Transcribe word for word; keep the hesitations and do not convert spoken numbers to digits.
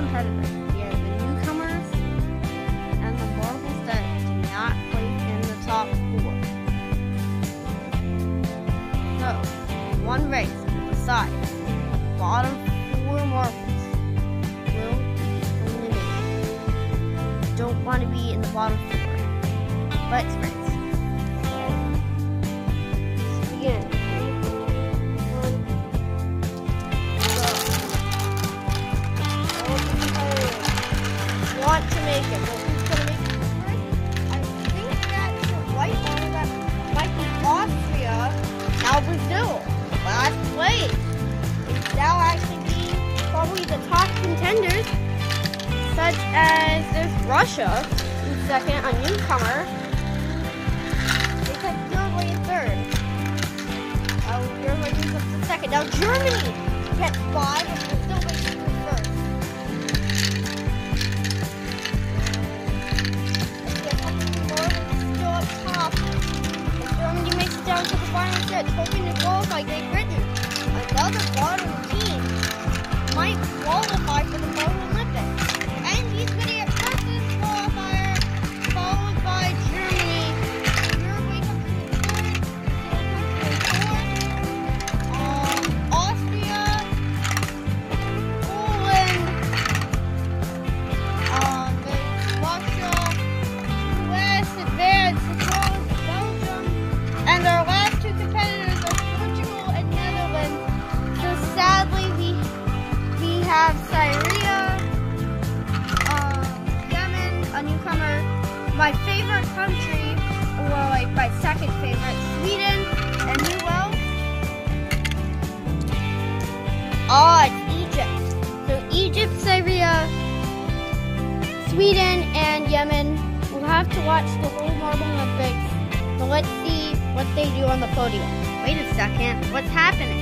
competitors. We have the newcomers and the marbles that do not place in the top four. So, one race will decide bottom four marbles will be eliminated. Don't want to be in the bottom four. Let's race. Let's begin. Want to make it. Well, who's going to make it first? I think that's the white one that might be Austria, now Brazil. Last place. It's now actually be probably the top contenders, such as there's Russia in second, a newcomer. They took Uruguay in third. Uh, Uruguay moves up to second. Now Germany gets five, and Brazil makes it to first. Germany makes it down to the final stretch, hoping to qualify Great Britain. Another bottom team might qualify for the Motor Olympics. And he's going to get first in this qualifier, followed by Germany. Uruguay comes in third, Brazil comes in fourth, um, Austria, Poland, um, Russia, U S advanced as well as Belgium. And our last two competitors are Portugal and Netherlands. So sadly, we we have Syria, uh, Yemen, a newcomer. My favorite country, well, like my second favorite, Sweden and New Wales. Ah, it's Egypt. So Egypt, Syria, Sweden, and Yemen. We'll have to watch the whole Marble Olympics. So let's see what they do on the podium. Wait a second, what's happening?